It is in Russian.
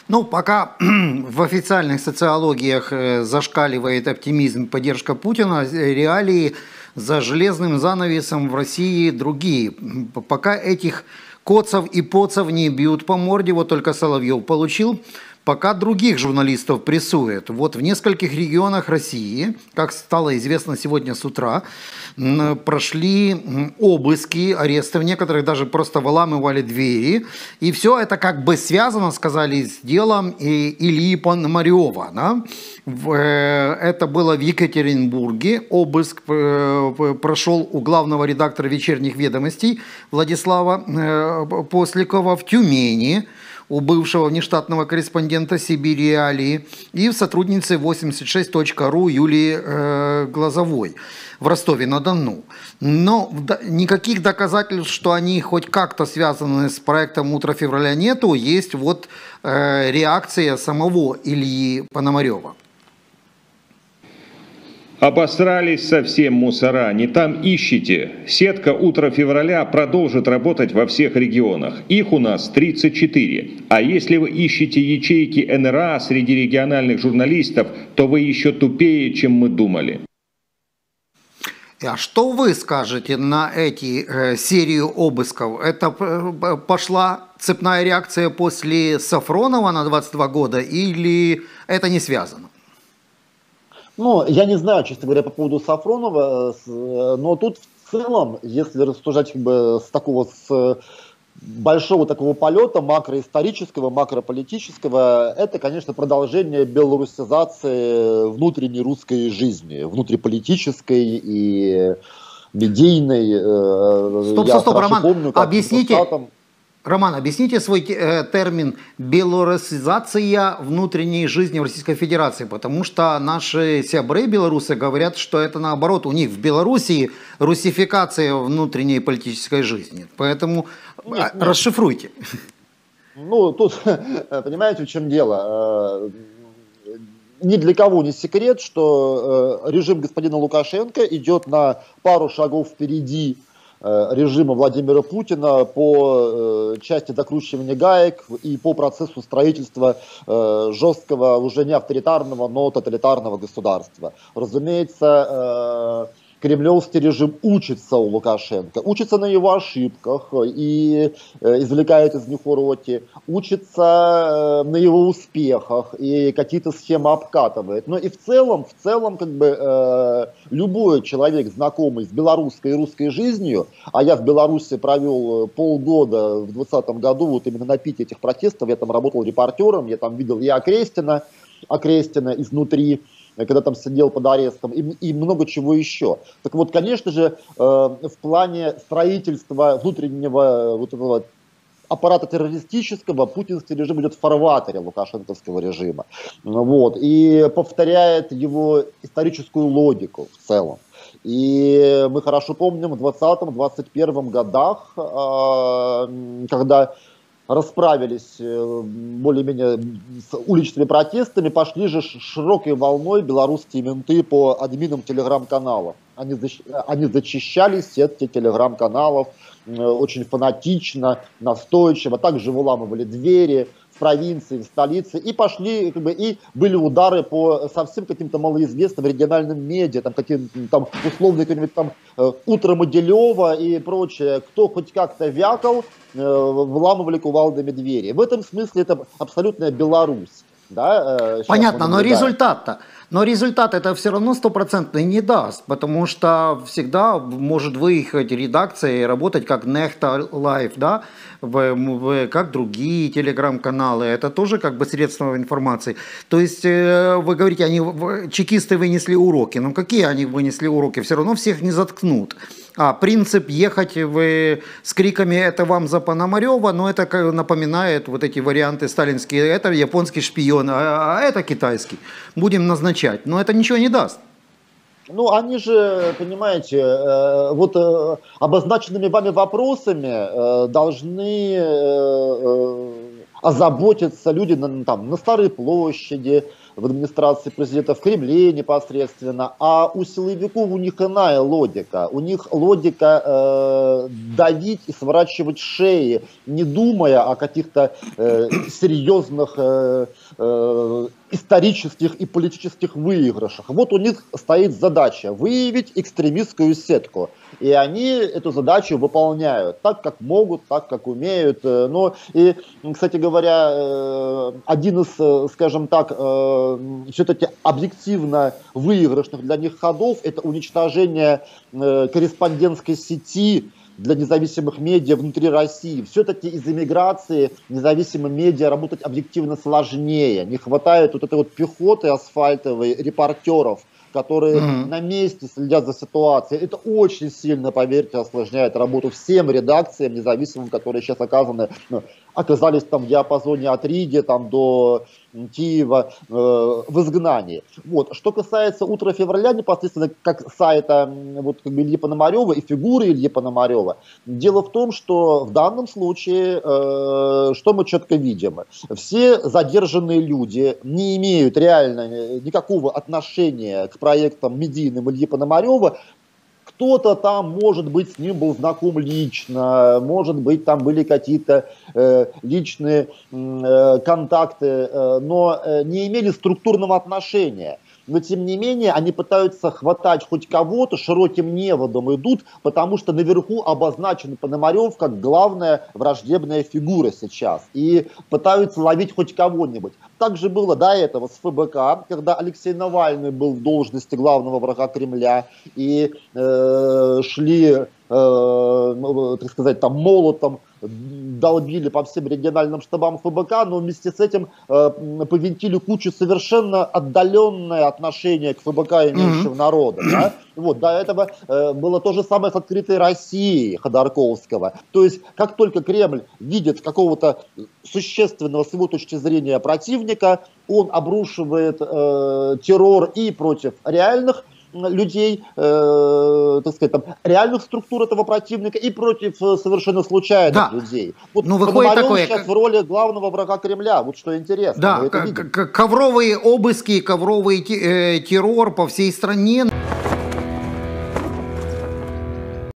Ну, пока в официальных социологиях зашкаливает оптимизм, поддержка Путина, реалии за железным занавесом в России другие. Пока этих коцов и поцов не бьют по морде, вот только Соловьев получил, пока других журналистов прессуют. Вот в нескольких регионах России, как стало известно сегодня с утра, прошли обыски, аресты, в некоторых даже просто выламывали двери. И все это как бы связано, сказали, с делом Ильи Пономарева. Да? Это было в Екатеринбурге. Обыск прошел у главного редактора «Вечерних ведомостей» Владислава Посликова, в Тюмени у бывшего внештатного корреспондента «Сибирь Реалии» и в сотруднице 86.ru Юлии Глазовой в Ростове-на-Дону. Но никаких доказательств, что они хоть как-то связаны с проектом «Утро февраля» нету. Есть вот реакция самого Ильи Пономарева. Обосрались совсем мусора, не там ищите. Сетка «Утро февраля» продолжит работать во всех регионах. Их у нас 34. А если вы ищете ячейки НРА среди региональных журналистов, то вы еще тупее, чем мы думали. А что вы скажете на эти серию обысков? Это пошла цепная реакция после Сафронова на 22 года или это не связано? Ну, я не знаю, честно говоря, по поводу Сафронова, но тут в целом, если рассуждать как бы с такого, с большого такого полета макроисторического, макрополитического, это, конечно, продолжение белорусизации внутренней русской жизни, внутриполитической и медийной. Стоп, Роман, помню, объясните. Роман, объясните свой термин «белорусизация внутренней жизни в Российской Федерации», потому что наши сябры белорусы говорят, что это наоборот, у них в Белоруссии русификация внутренней политической жизни. Поэтому нет. Расшифруйте. Ну, тут, понимаете, в чем дело? Ни для кого не секрет, что режим господина Лукашенко идет на пару шагов впереди режима Владимира Путина по части докручивания гаек и по процессу строительства жесткого, уже не авторитарного, но тоталитарного государства. Разумеется, кремлевский режим учится у Лукашенко, учится на его ошибках и извлекает из них уроки, учится на его успехах и какие-то схемы обкатывает. Но и в целом как бы любой человек, знакомый с белорусской и русской жизнью, а я в Беларуси провел полгода в 2020 году, вот именно на пике этих протестов, я там работал репортером, я там видел и Окрестина изнутри, когда там сидел под арестом, и много чего еще. Так вот, конечно же, в плане строительства внутреннего вот этого аппарата террористического путинский режим идет в фарватере лукашенковского режима. Вот, и повторяет его историческую логику в целом. И мы хорошо помним в 2020-2021 годах, когда расправились более-менее с уличными протестами, пошли же широкой волной белорусские менты по админам телеграм-каналов. Они зачищали сетки телеграм-каналов очень фанатично, настойчиво, также выламывали двери в провинции, в столице, и пошли, как бы, и были удары по совсем каким-то малоизвестным региональным медиа, там каким-то там условно каким-нибудь там «Утро Могилева» и прочее, кто хоть как-то вякал, вламывали кувалдами двери. В этом смысле это абсолютная Беларусь. Да, понятно, но результат это все равно стопроцентный не даст, потому что всегда может выехать редакция и работать как Нехта Лайв, да, как другие телеграм-каналы, это тоже как бы средства информации. То есть вы говорите, чекисты вынесли уроки, но какие они вынесли уроки? Все равно всех не заткнут. А принцип ехать с криками «это вам за Пономарева», но это напоминает вот эти варианты сталинские, это японский шпион, а это китайский. Будем назначать, но это ничего не даст. Ну, они же, понимаете, вот обозначенными вами вопросами должны озаботятся люди на Старой площади, в администрации президента, в Кремле непосредственно, а у силовиков у них иная логика. У них логика давить и сворачивать шеи, не думая о каких-то серьезных исторических и политических выигрышах. Вот у них стоит задача выявить экстремистскую сетку. И они эту задачу выполняют так, как могут, так, как умеют. Но и, кстати говоря, один из, скажем так, все-таки объективно выигрышных для них ходов — это уничтожение корреспондентской сети для независимых медиа внутри России. Все-таки из эмиграции независимым медиа работать объективно сложнее. Не хватает вот этой вот пехоты асфальтовой, репортеров, которые на месте следят за ситуацией. Это очень сильно, поверьте, осложняет работу всем редакциям независимым, которые сейчас оказались там в диапазоне от Риги там, до Киева в изгнании. Вот. Что касается «Утра февраля», непосредственно как сайта вот, как бы Ильи Пономарева и фигуры Ильи Пономарева, дело в том, что в данном случае, что мы четко видим, все задержанные люди не имеют реально никакого отношения к проектам медийным Ильи Пономарева. Кто-то там, может быть, с ним был знаком лично, может быть, там были какие-то личные контакты, но не имели структурного отношения. Но, тем не менее, они пытаются хватать хоть кого-то, широким неводом идут, потому что наверху обозначен Пономарев как главная враждебная фигура сейчас. И пытаются ловить хоть кого-нибудь. Так же было до этого с ФБК, когда Алексей Навальный был в должности главного врага Кремля, и шли, так сказать, там молотом, долбили по всем региональным штабам ФБК, но вместе с этим повинтили кучу совершенно отдаленное отношение к ФБК имеющего народа. Да? Вот, до этого было то же самое с «Открытой Россией» Ходорковского. То есть, как только Кремль видит какого-то существенного, с его точки зрения, противника, он обрушивает террор и против реальных людей, так сказать, там, реальных структур этого противника и против совершенно случайных людей. Вот Пономарев сейчас в роли главного врага Кремля, вот что интересно. Да, ковровые обыски, ковровый террор по всей стране.